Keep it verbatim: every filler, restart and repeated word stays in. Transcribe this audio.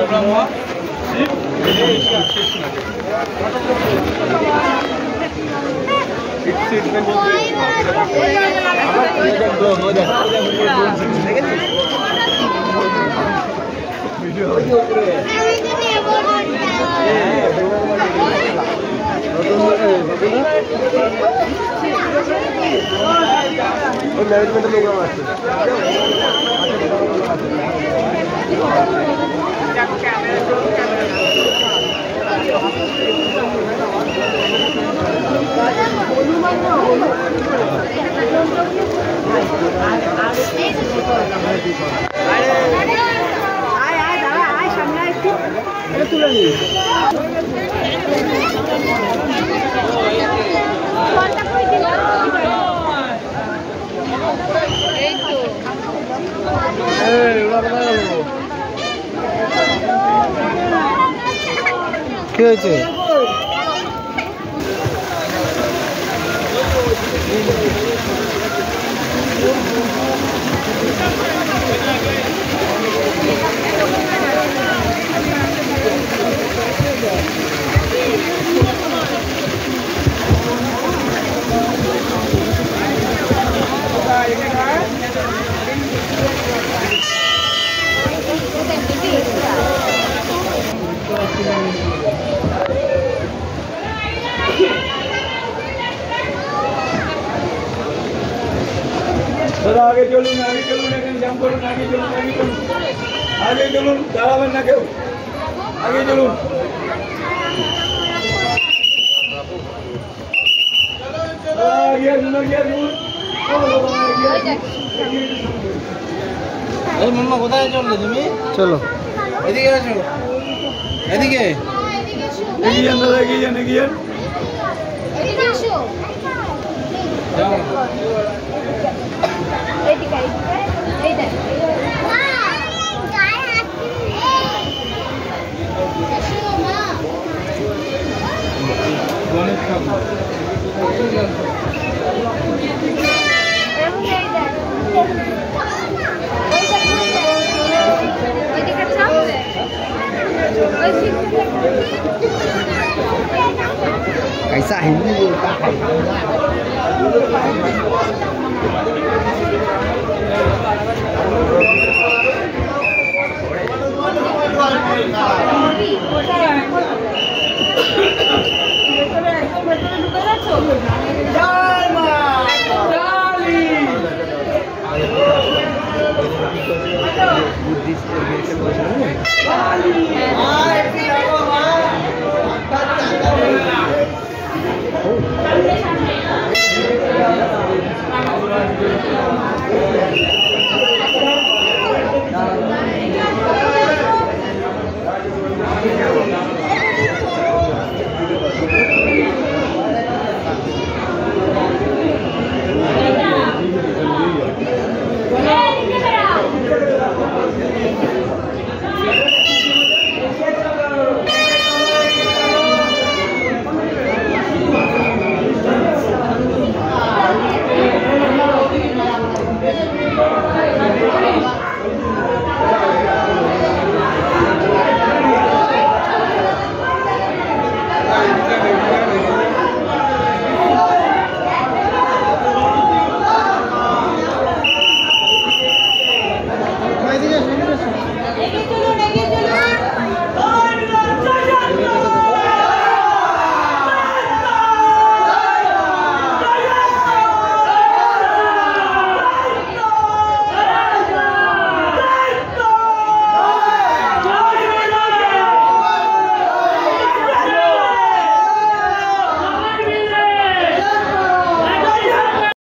ব্রহ্মা ম্যানেজমেন্টের প্রোগ্রাম আছে আয় আয় দাঁড়া আয় সামনে একটু তুলে নিই কি হয়েছে आगे चलून आगे चलून जाम करूँ आगे चलून आगे चलून आगे चलून दाड़ाबेन ना केउ आगे चलून মাম্মা কোথায় চললে তুমি চলো এদিকে আসো এদিকে এগিয়ে যান দাদা এগিয়ে যান এগিয়ে যান এদিকে আসো এইদিকে এই দেখ গায়ে হাত এসো মা গণেশ ঠাকুর कैसा हिंदी बोलता है Thank you.